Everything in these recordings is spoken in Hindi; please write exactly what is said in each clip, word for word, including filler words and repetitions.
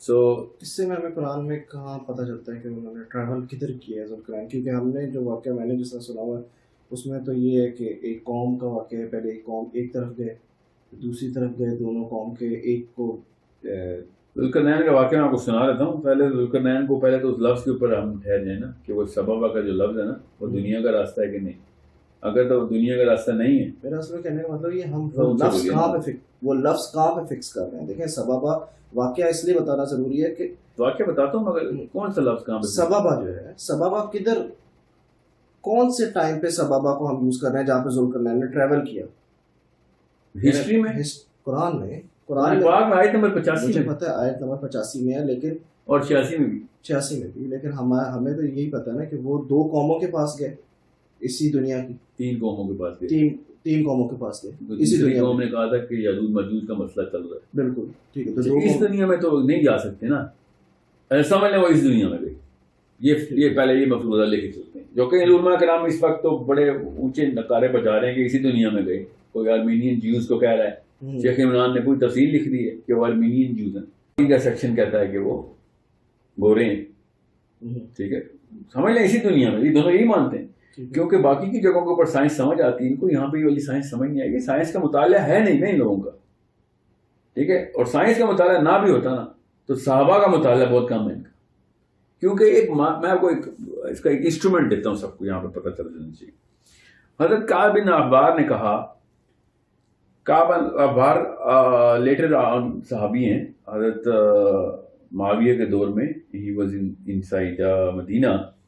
सो इससे में हमें कुरान में कहाँ पता चलता है कि उन्होंने ट्रैवल किधर किया है ज़ुल्करनैन? क्योंकि हमने जो वाक़या मैंने जिस तरह सुना हुआ है उसमें तो ये है कि एक कौम का वाक़या है, पहले एक कौम एक तरफ गए, दूसरी तरफ गए, दोनों कौम के एक को अ, जुल्करनैन का वाक़या मैं आपको सुना देता हूँ। पहले जुल्करनैन को पहले तो उस लफ्ज़ के ऊपर हम ठहर जाए ना कि वो सबबा का जो लफ्ज़ है ना वो दुनिया का रास्ता है कि नहीं। अगर तो दुनिया का रास्ता नहीं है, मेरा असल में कहने का मतलब ये हम तो वो उनसे लफ्ज़ बोलिए कहाँ ना। पे फिक्स वो लफ्ज़ कहाँ पे फिक्स कर रहे हैं? देखें सबबा वाक़या इसलिए बताना ज़रूरी है कि वाक़या बताता हूँ मगर कौन सा लफ्ज़ कहाँ पे? सबबा जो है सबबा किधर कौन से टाइम पे सबबा को हम यूज़ कर रहे हैं जहाँ पे ज़ुल्करनैन ने ट्रैवल किया? हिस्ट्री में, हिस- कुरान में कुरान कुरान में पाक में आयत नंबर पचासी मुझे में पता है आयत नंबर पचासी में है, लेकिन और छियासी में भी। छियासी में भी, लेकिन हम हमें तो यही पता है ना कि वो दो कौमों के पास गए इसी दुनिया की, तीन कौमों के पास गए। तीन तीन कौमों के पास गए तो इसी दूसरी दुनिया कौम में। ने कहा था कि यजूज मजूज का मसला चल रहा है। बिल्कुल ठीक है, तो तो दो इस कौम- दुनिया में तो नहीं जा सकते ना, ऐसा समझ लें वो इस दुनिया में गए। ये ये पहले ये मफरूजा लेके चलते हैं, जो कि उलमा कराम इस वक्त तो बड़े ऊंचे नकारे बजा रहे हैं कि इसी दुनिया में गए। कोई आर्मीनियन ज्यूज को कह रहा है, हम्म, शेख इमरान ने पूरी तफसील लिख दी है कि वो आर्मीनियन ज्यूज हैं। इनका सेक्शन कहता है कि वो गोरे हैं। हम्म, ठीक है, समझ लें इसी दुनिया में ये दोनों यही मानते हैं, ठीक है। क्योंकि बाकी की जगहों के ऊपर साइंस समझ आती है, इनको यहाँ पे ये वाली साइंस समझ नहीं आएगी। साइंस का मुताला है नहीं ना इन लोगों का, ठीक है। और साइंस का मुताला ना भी होता ना तो सहाबा का मुताला बहुत कम है इनका, क्योंकि एक मैं आपको एक इसका एक इंस्ट्रूमेंट देता हूँ, सबको यहाँ पे पता चल जाना चाहिए। हजरत काब बिन अहबार ने कहा, काब बिन अहबार लेटर सहाबी हैं, हजरत माविया के दौर में, he was in inside Madina.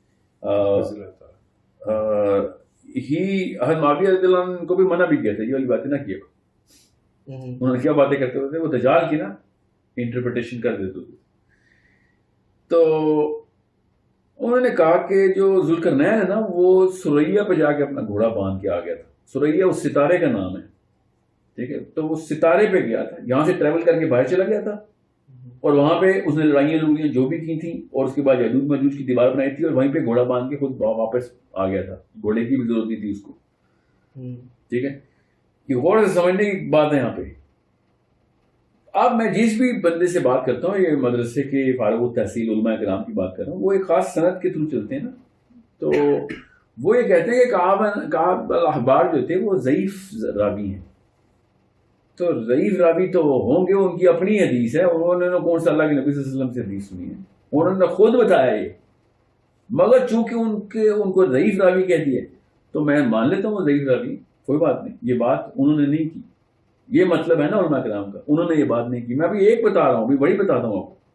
He Hazrat Muawiya रज़ियल्लाहु अन्हु को भी मना भी किया था ये वाली बातें ना किया। हम्म, उन्होंने क्या बातें करते होते, वो दजाल की ना इंटरप्रिटेशन कर देते थे। तो उन्होंने कहा कि जो जुल्करनैन है ना वो सुरैया पे जाके अपना घोड़ा बांध के आ गया था। सुरैया उस सितारे का नाम है, ठीक है। तो वो सितारे पे गया था, यहाँ से ट्रैवल करके बाहर चला गया था और वहां पे उसने लड़ाइयाँ लुड़ियाँ जो भी की थी और उसके बाद यजूज मजूज की दीवार बनाई थी और वहीं पे घोड़ा बांध के खुद वापस आ गया था। घोड़े की भी जरूरत नहीं थी उसको, हम्म, ठीक है। ये गौर से समझने की बात है यहाँ पे। अब मैं जिस भी बंदे से बात करता हूँ, ये मदरसे के फारूक तहसील उलमा कराम की बात कर रहा हूँ, वो एक खास सनद के थ्रू चलते हैं ना, तो वो ये कहते हैं कि काब काब अहबार जो थे वो ज़ईफ रावी हैं। तो ज़ईफ रावी तो होंगे, उनकी अपनी हदीस है, उन्होंने कौन सा अल्लाह के नबी सल्लल्लाहु अलैहि वसल्लम से हदीस सुनी है, उन्होंने खुद बताया ये। मगर चूंकि उनके उनको ज़ईफ रावी कह दिया तो मैं मान लेता हूँ ज़ईफ रावी, कोई बात नहीं, ये बात उन्होंने नहीं की। ये मतलब है ना उलमा कराम का, उन्होंने ये बात नहीं की। मैं अभी एक बता रहा हूँ, अभी बड़ी बताता हूँ आपको।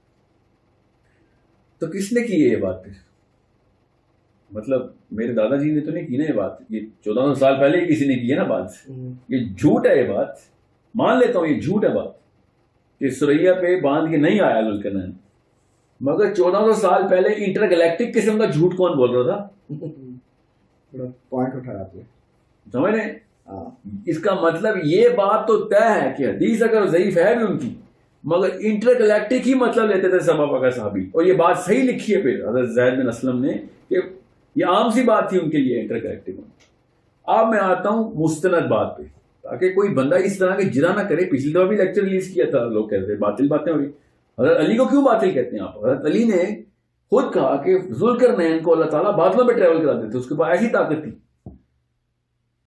तो किसने की है ये बात? फिर मतलब मेरे दादाजी ने तो नहीं की ना ये बात, ये चौदह सौ साल पहले ही किसी ने की है ना बात। हम्म, ये झूठ है, ये बात मान लेता हूँ, ये झूठ है बात कि सुरैया पे बांध के नहीं आया जुल्करनैन। मगर चौदह सौ साल पहले इंटरगैलेक्टिक किस्म का झूठ कौन बोल रहा था? बड़ा पॉइंट उठाया आपने। समझ रहे? हाँ, इसका मतलब ये बात तो तय है कि हदीस अगर ज़ईफ है भी उनकी, मगर इंटरगैलेक्टिक ही मतलब लेते थे सहाबा का साहबी। और ये बात सही लिखी है फिर हज़रत ज़ैद बिन असलम ने कि ये आम सी बात थी उनके लिए इंटरगैलेक्टिक। अब मैं आता हूँ मुस्तनद बात पे, ताकि कोई बंदा इस तरह के जिरा ना करे। पिछली दफा भी लेक्चर रिलीज किया था, लोग कहते थे बातिल बातें हो रही। हज़रत अली को क्यों बातिल कहते हैं आप? हज़रत अली ने खुद कहा कि जुल्करनैन को अल्लाह ताला बादलों में ट्रैवल करा देते, उसके पास ऐसी ताकत थी।